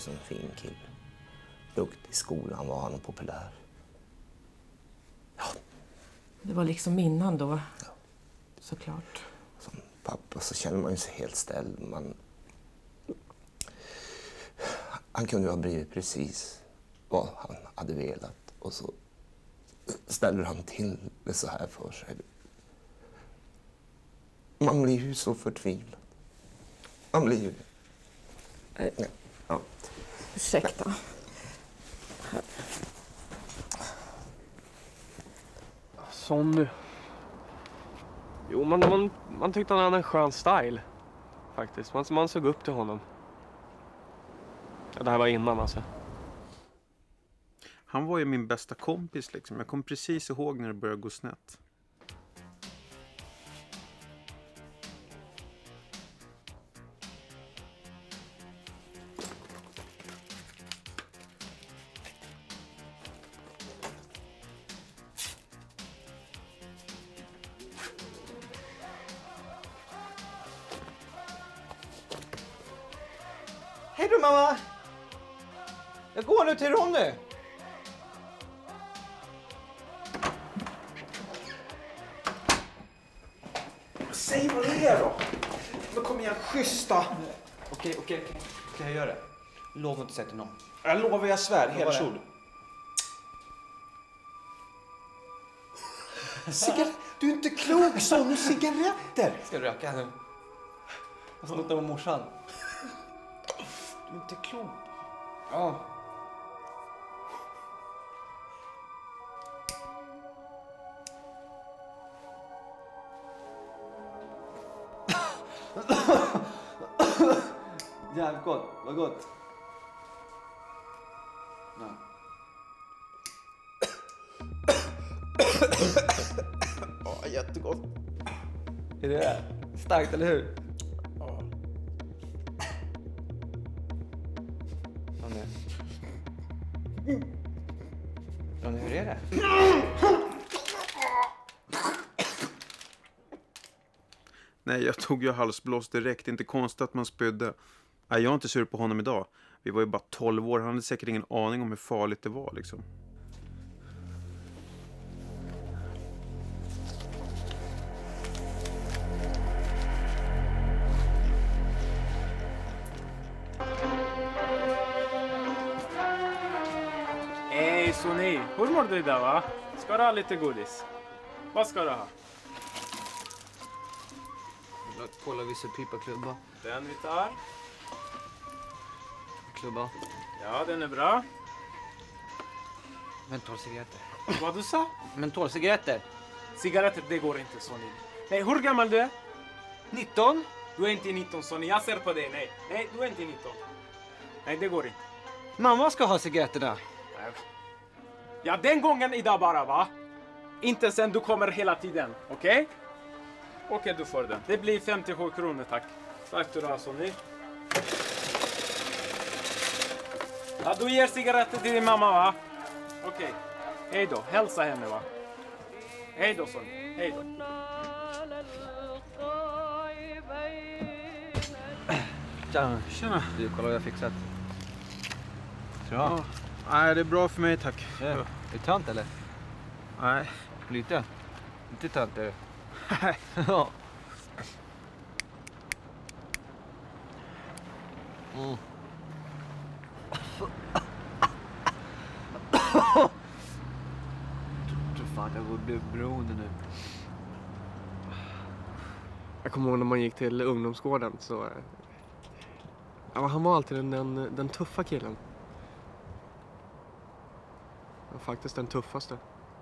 som fin kille. Duktig i skolan, var han populär. Ja. Det var liksom innan då, Ja. Såklart. Som pappa så känner man ju sig helt ställd. Han kunde ju ha blivit precis vad han hade velat. Och så ställer han till det så här för sig. Man blir ju så förtvivlad. Man blir ju... Ja. Ursäkta. Sonny. Jo, man tyckte han hade en skön style. Faktiskt. Man såg upp till honom. Ja, det här var innan alltså. Han var ju min bästa kompis liksom. Jag kom precis ihåg när det började gå snett. Hej då mamma! Jag går nu till Ronny. Säg vad det är då. Men kom igen, schyssta. Okej, jag gör det. Lova inte säga till någon. Jag lovar, jag svär, hela kjol. Du är inte klok, Sonny, cigaretter. Ska du röka nu? Jag har snott dem av morsan. Du är inte klok. Ja. Jävligt gott, vad gott. Ja. Jättegott. Är det starkt, eller hur? Ja. Ronny, hur är det? Nej, jag tog ju halsblås direkt. Inte konstigt att man spydde. Nej, jag är inte sur på honom idag. Vi var ju bara 12 år. Han hade säkert ingen aning om hur farligt det var liksom. Hej Sonny, hur mår du idag va? Ska du ha lite godis? Vad ska du ha? Kolla vissa pipa-klubba. Den vi tar. Klubba. Ja, den är bra. Mentolcigaretter. Vad du sa? Mentolcigaretter. Cigaretter, det går inte Sonny. Nej, hur gammal du är? 19. Du är inte 19 Sonny, jag ser på dig. Nej, du är inte 19. Nej, det går inte. Mamma ska ha cigaretterna. Ja, den gången idag bara va? Inte sen du kommer hela tiden, okej? Okej, du får den. Det blir 57 kronor, tack. Tack du då, Sonny. Ja, du ger cigaretter till din mamma va? Okej. Hej då, hälsa henne va? Hej då Sonny, hej då. Tjena. Du, kolla vad jag fixat. Ja. Nej, det är bra för mig, tack. Är du tönt eller? Nej. Lite. Inte tönt är du. Nej. Ja. Mm. tror fan jag borde bli beroende nu. Jag kommer ihåg när man gick till ungdomsgården så... Ja, han var alltid den tuffa killen. Ja, faktiskt den tuffaste.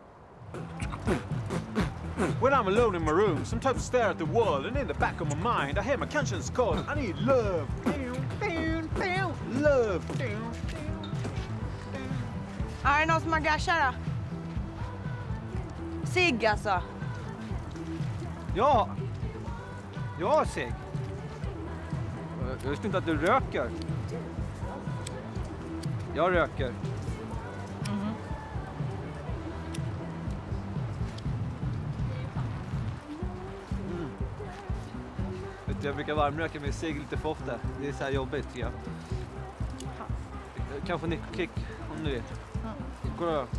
When I'm alone in my room, sometimes I stare at the wall, and in the back of my mind, I hear my conscience call. I need love. Love. Är det någon som har gashar då? Cigg alltså. Ja. Ja, Sig. Jag visste inte att du röker. Jag röker. Jag brukar varmröka med cigg lite för ofta. Det är så här jobbigt tycker jag. kanske nyckelkick om du vill. Kolla då.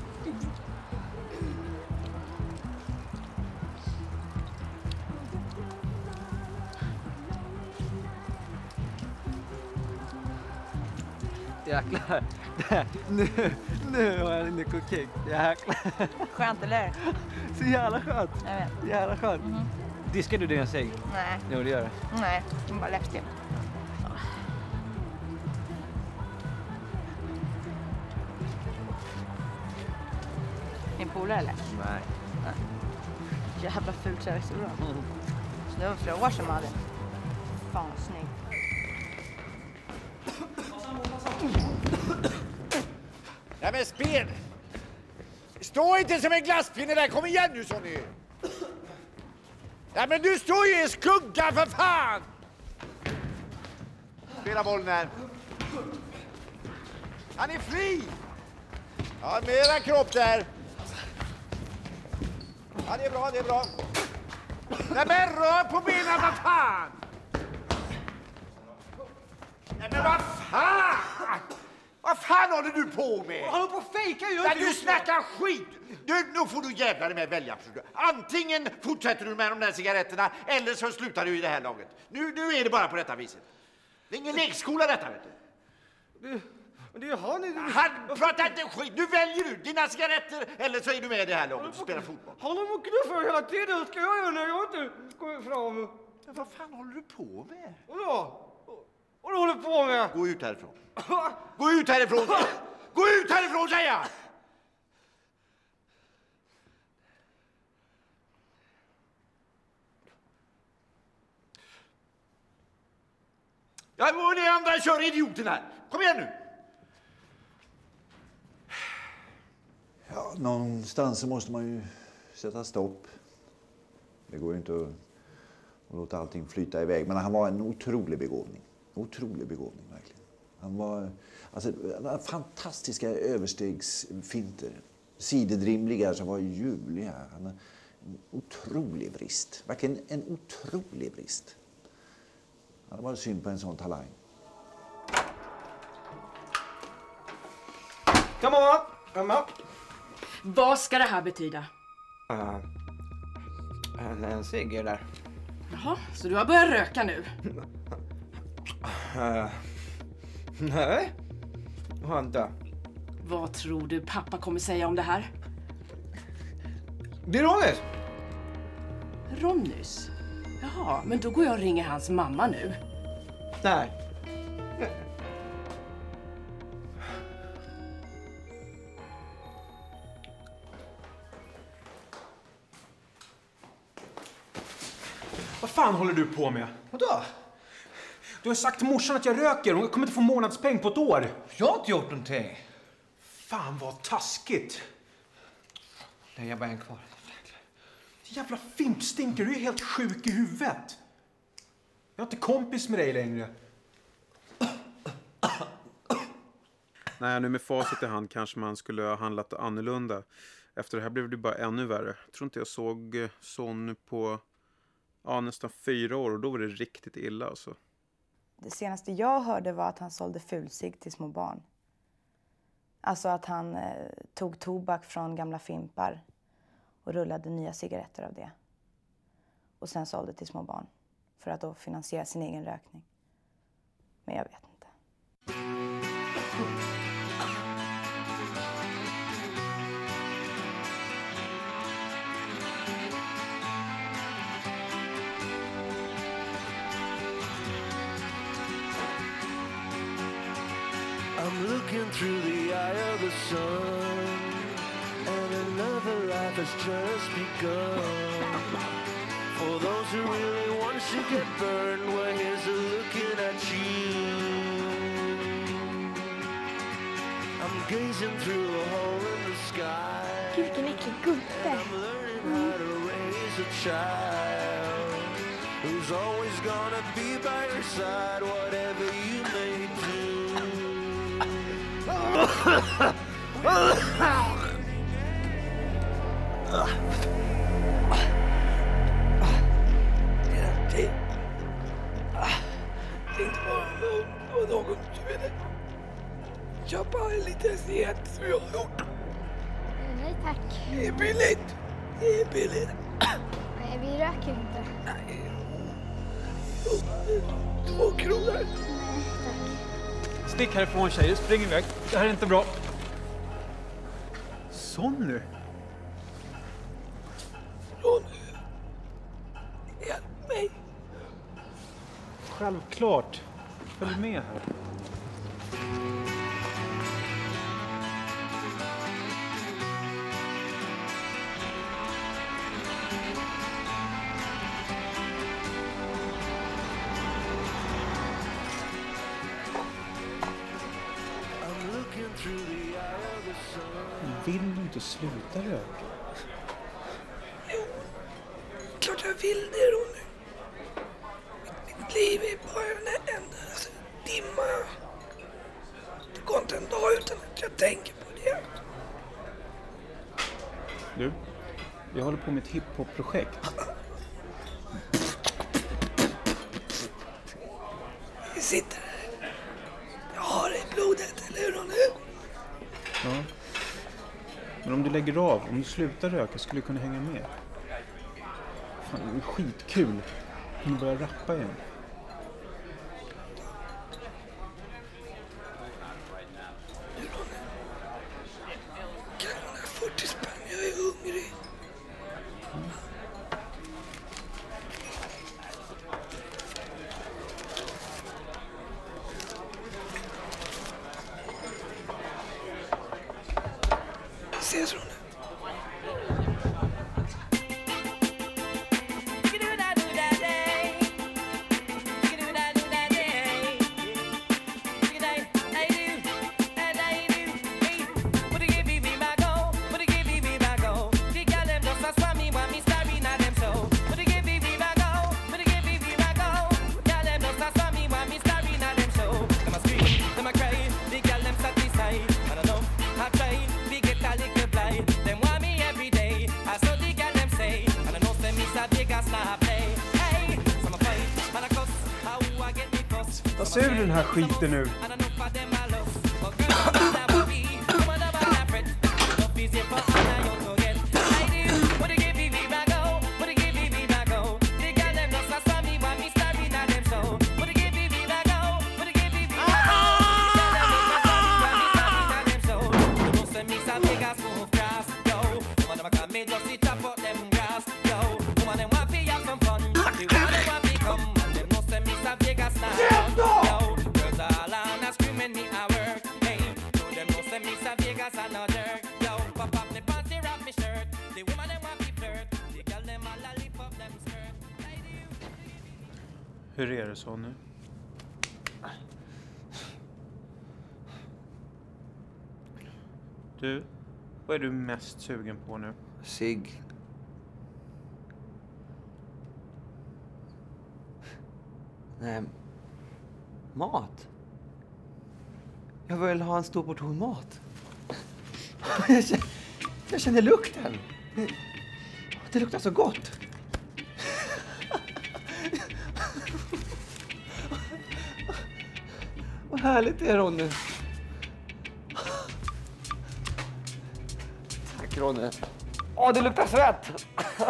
Jäklar. Nu har jag en nyckelkick. Jäklar. Skönt, eller? Så jävla skönt. Jag vet. Jävla skönt. Diskar du din cigg? Nej. Jo, det gör det. Nej, det är bara läppstift. Din polare, eller? Nej. Jävla fult så det bra. Så det var flera år sedan man hade. Fan, snygg. Nej men spel! Stå inte som en glasspinne där, kom igen nu Sonny! Nej men du står ju i skuggan för fan! Spela bollen här. Han är fri! Ja, mera kropp där. Ja, det är bra, det är bra. Nej men rör på benen, vad fan! Nej men vad fan! Vad fan håller du på med? Han håller på att fejka ju. Nej, du snackar skit! Nu får du jävla dig med välja. Antingen fortsätter du med de där cigaretterna eller så slutar du i det här laget. Nu är det bara på detta viset. Det är ingen lekskola detta, vet du. Men det är han. Han pratar inte skit. Nu väljer du dina cigaretter eller så är du med i det här laget och spelar fotboll. Han håller på att knuffa hela tiden. Vad ska jag göra när jag inte går fram? Men vad fan håller du på med? Vad håller du på med? Gå ut härifrån. Gå ut härifrån! Gå ut härifrån, säger jag! Ja, och ni andra kör idioten här. Kom igen nu! Ja, någonstans så måste man ju sätta stopp. Det går ju inte att låta allting flyta iväg. Men han var en otrolig begåvning. Otrolig begåvning, verkligen. Han var fantastiska överstegsfinter. Sidedrimliga som var ljuvliga. Han har en otrolig brist. Verkligen en otrolig brist. Han har varit synd på en sån talang. Come on! Come on! Vad ska det här betyda? En cigg är där. Jaha, så du har börjat röka nu? Nej, har inte. Vad tror du pappa kommer säga om det här? Det är Ronnys. Ronnys? Jaha, men då går jag och ringer hans mamma nu. Nej. Vad fan håller du på med? Vadå? Du har sagt till morsan att jag röker. Hon kommer inte få månadspeng på ett år. Jag har inte gjort någonting. Fan vad taskigt. Nej, jag bara en kvar. Jävla fimpstinker, du är helt sjuk i huvudet. Jag är inte kompis med dig längre. Nej, nu med facit i hand kanske man skulle ha handlat annorlunda. Efter det här blev det bara ännu värre. Jag tror inte jag såg Sonny på nästan 4 år och då var det riktigt illa alltså. Det senaste jag hörde var att han sålde fulsig till små barn. Alltså att han tog tobak från gamla fimpar och rullade nya cigaretter av det. Och sen sålde till små barn för att då finansiera sin egen rökning. Men jag vet inte. I'm looking through the eye of the sun, and another life has just begun. For those who really want to get burned, well, here's a looking at you. I'm gazing through a hole in the sky. Vilken äcklig gubbe. I'm learning how to raise a child who's always gonna be by your side, whatever you may do. Det är inte bara någon du vet. köpa en liten cigarett som jag har gjort? Nej tack. Det är billigt. Det är billigt. Nej, vi röker inte. Nej. 2 kronor. Nej tack. Stick härifrån tjejer, spring iväg. Det här är inte bra. Sonny? Ronny. Hjälp mig. Självklart. Följ med här. Vill du inte sluta röka? Jo, klart jag vill det, Ronny. Mitt liv är bara en enda dimma. Det går inte en dag utan att jag tänker på det. Du, jag håller på med ett hiphop-projekt. Vi sitter här. Jag har det i blodet, eller hur, Ronny? Ja. Men om du lägger av, om du slutar röka, skulle du kunna hänga med. Fan, det är skitkul. Kan du börja rappa igen? Du, Ronny. Kan du ha 40 spänn? Jag är hungrig. Ses, Ronny. Ta sig ur den här skiten nu. Hur är det så nu? Du, vad är du mest sugen på nu? Cigg. Nej. Mat. Jag vill ha en stor portion mat. Jag känner lukten. Det luktar så gott. Vad härligt det är, Ronny. Tack, Ronny. Åh, det luktar svett.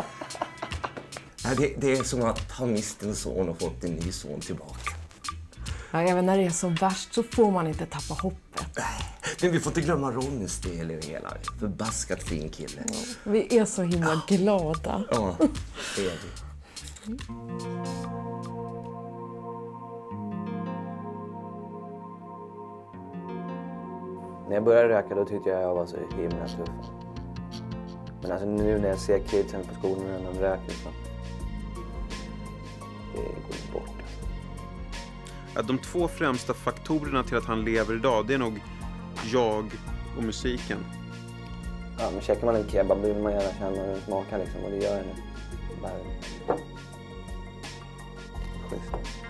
Det är som att ha mist en son och fått en ny son tillbaka. Ja, även när det är så värst så får man inte tappa hoppet. Men vi får inte glömma Ronnys del i det hela. Förbaskat fin kille. Ja, vi är så himla glada. Ja, det är vi. När jag började röka då tyckte jag var så himla tuff. Men alltså nu när jag ser kidsen på skolan när de röker så det går bort. Ja, de 2 främsta faktorerna till att han lever idag, det är nog jag och musiken. Ja, men käkar man en kebab vill man gärna känna hur den smakar liksom, och det gör jag nu. Bara... Schysst.